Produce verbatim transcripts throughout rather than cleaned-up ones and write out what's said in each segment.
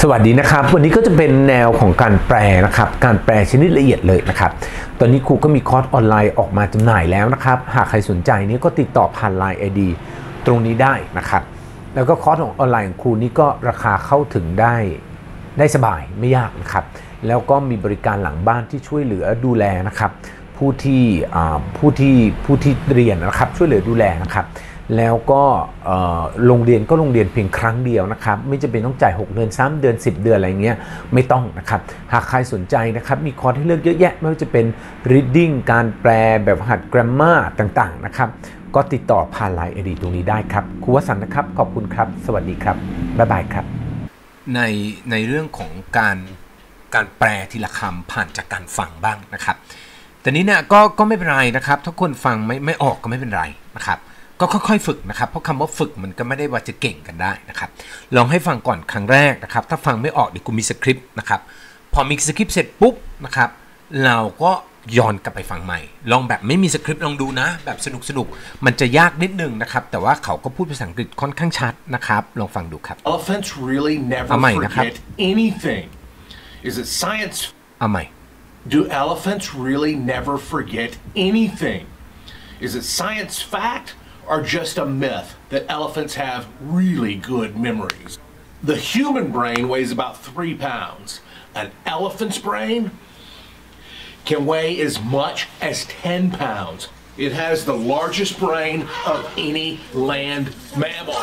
วัสดีนะครับวันนี้ก็จะเป็นแนวของการแปลนะครับการแปลชนิดละเอียดเลยนะครับตอนนี้ครูก็มีคอร์สออนไลน์ออกมาจำหน่ายแล้วนะครับหากใครสนใจนี้ก็ติดต่อผ่าน ไลน์ ไอ ดี ตรงนี้ได้นะครับแล้วก็คอร์สของออนไลน์ของครูนี้ก็ราคาเข้าถึงได้ได้สบายไม่ยากนะครับแล้วก็มีบริการหลังบ้านที่ช่วยเหลือดูแลนะครับผู้ที่ผู้ที่ผู้ที่เรียนนะครับช่วยเหลือดูแลนะครับแล้วก็โรงเรียนก็โรงเรียนเพียงครั้งเดียวนะครับไม่จำเป็นต้องจ่ายหกเดือนสามเดือนสิบเดือนอะไรเงี้ยไม่ต้องนะครับหากใครสนใจนะครับมีคอร์สให้เลือกเยอะแยะไม่ว่าจะเป็น reading การแปลแบบหัด grammar ต่างๆนะครับก็ติดต่อผ่าน ไลน์ ไอ ดี ตรงนี้ได้ครับครูวสันต์นะครับขอบคุณครับสวัสดีครับบ๊ายบายครับในในเรื่องของการการแปลทีละคำผ่านจากการฟังบ้างนะครับแต่นี้เนี่ยก็ก็ไม่เป็นไรนะครับถ้าคนฟังไม่ไม่ออกก็ไม่เป็นไรนะครับก็ค่อยๆฝึกนะครับเพราะคำว่าฝึกมันก็ไม่ได้ว่าจะเก่งกันได้นะครับลองให้ฟังก่อนครั้งแรกนะครับถ้าฟังไม่ออกเดี๋ยวกูมีสคริปต์นะครับพอมีสคริปต์เสร็จปุ๊บนะครับเราก็ย้อนกลับไปฟังใหม่ลองแบบไม่มีสคริปต์ลองดูนะแบบสนุกๆมันจะยากนิดนึงนะครับแต่ว่าเขาก็พูดภาษาอังกฤษค่อนข้างชัดนะครับลองฟังดูครับ Elephants really never forget anything. Is it science? เอาใหม่ Do elephants really never forget anything? Is it science fact?Are just a myth that elephants have really good memories. The human brain weighs about three pounds. An elephant's brain can weigh as much as ten pounds. It has the largest brain of any land mammal.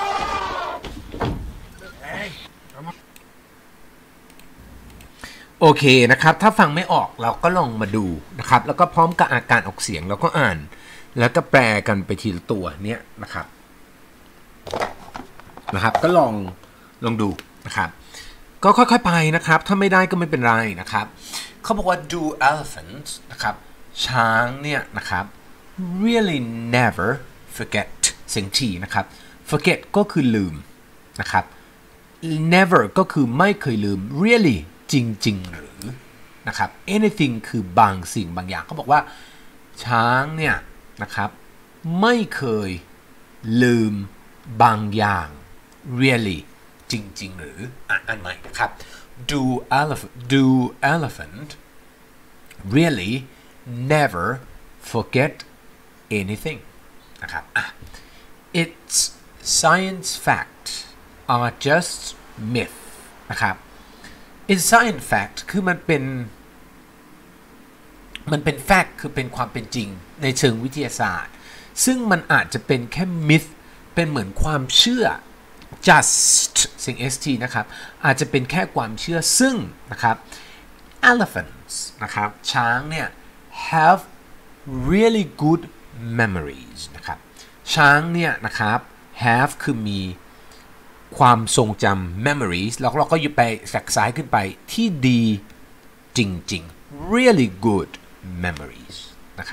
โอเคนะครับถ้าฟังไม่ออกเราก็ลองมาดูนะครับแล้วก็พร้อมกับอาการออกเสียงเราก็อ่านแล้วก็แปลกันไปทีละตัวเนี้ยนะครับนะครับก็ลองลองดูนะครับก็ค่อยๆไปนะครับถ้าไม่ได้ก็ไม่เป็นไรนะครับเขาบอกว่า do elephants นะครับช้างเนี่ยนะครับ really never forget เสียงทีนะครับ forget ก็คือลืมนะครับ never ก็คือไม่เคยลืม really จริงๆหรือนะครับ anything คือบางสิ่งบางอย่างเขาบอกว่าช้างเนี่ยนะครับไม่เคยลืมบางอย่าง really จริงๆหรืออ่านใหม่นะครับ do elephant do elephant really never forget anything นะครับอ่ะ its science facts are just myth นะครับ its science fact คือมันเป็นมันเป็น fact คือเป็นความเป็นจริงในเชิงวิทยาศาสตร์ซึ่งมันอาจจะเป็นแค่ myth เป็นเหมือนความเชื่อ just สิ่ง st นะครับอาจจะเป็นแค่ความเชื่อซึ่งนะครับ elephants นะครับช้างเนี่ย have really good memories นะครับช้างเนี่ยนะครับ have คือมีความทรงจำ memories แล้วเราก็อยู่ไปจากซ้ายขึ้นไปที่ดีจริงๆ really good memories นะครับ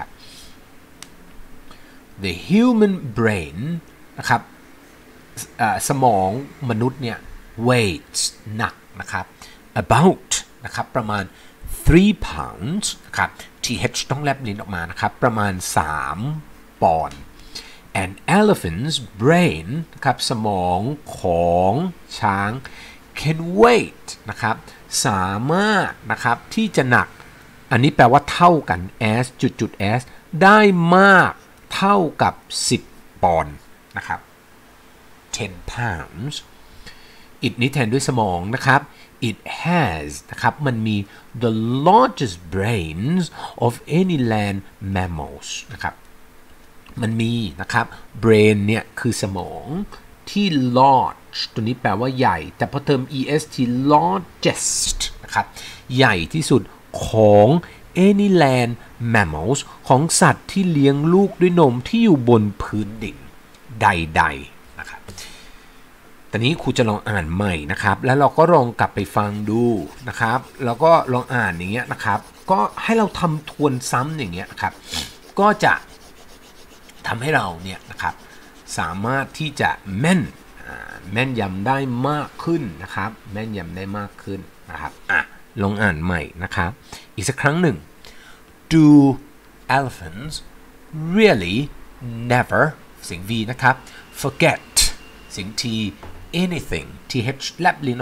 the human brain นะครับสมองมนุษย์เนี่ย weighs หนักนะครับ about นะครับประมาณ three pounds นะครับ th ต้องแลบลิ้นออกมานะครับประมาณสามปอนด์ an elephant's brain นะครับสมองของช้าง can weight นะครับสามารถนะครับที่จะหนักอันนี้แปลว่าเท่ากัน as จุดจุด as ได้มากเท่ากับสิบปอนด์นะครับ ten pounds it นี้แทนด้วยสมองนะครับ it has นะครับมันมี the largest brains of any land mammals นะครับมันมีนะครับ brain เนี่ยคือสมองที่ large ตัวนี้แปลว่าใหญ่แต่พอเติม est largest นะครับใหญ่ที่สุดของ any land mammals ของสัตว์ที่เลี้ยงลูกด้วยนมที่อยู่บนพื้นดินใดๆนะครับตอนนี้ครูจะลองอ่านใหม่นะครับแล้วเราก็ลองกลับไปฟังดูนะครับแล้วก็ลองอ่านอย่างเงี้ยนะครับก็ให้เราทำทวนซ้ำอย่างเงี้ยครับก็จะทำให้เราเนี่ยนะครับสามารถที่จะแม่นแม่นยำได้มากขึ้นนะครับแม่นยำได้มากขึ้นนะครับอ่ะลองอ่านใหม่นะครับอีกสักครั้งหนึ่ง Do elephants really never เสียง V นะครับ forget เสียง T anything th แลบลิ้นออกมา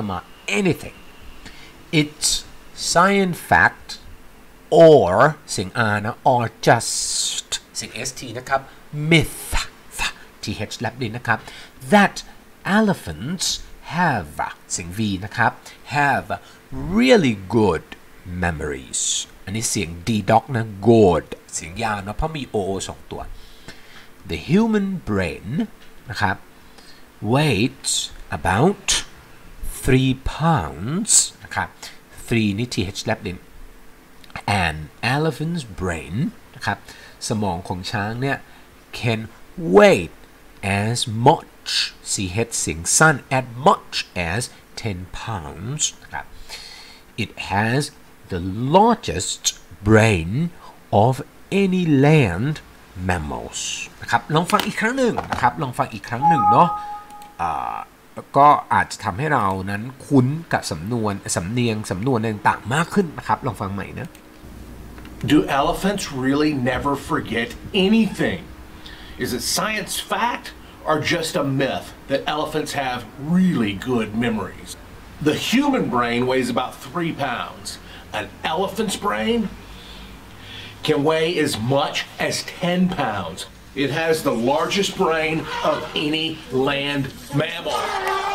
anything it's science fact or เสียง R นะ or just เสียง st นะครับ myth th แลบลิ้นนะครับ that elephants have เสียง v นะครับ have really good memories อันนี้เสียง d dog นะ good เสียงยาวนะเพราะมี oo สองตัว the human brain นะครับ weighs about three pounds นะครับ three นี่ th แลบลิ้น an elephant's brain นะครับสมองของช้างเนี่ย can weigh as much ch เสียงสั้น as much as ten pounds นะครับ it has the largest brain of any land mammals นะครับลองฟังอีกครั้งหนึ่งนะครับลองฟังอีกครั้งหนึ่งเนาะก็อาจจะทำให้เรานั้นคุ้นกับสำนวนสำเนียงสำนวนต่างๆมากขึ้นนะครับลองฟังใหม่นะ Do elephants really never forget anything? Is it science fact or just a myth that elephants have really good memories? The human brain weighs about three pounds. An elephant's brain can weigh as much as ten pounds. It has the largest brain of any land mammal.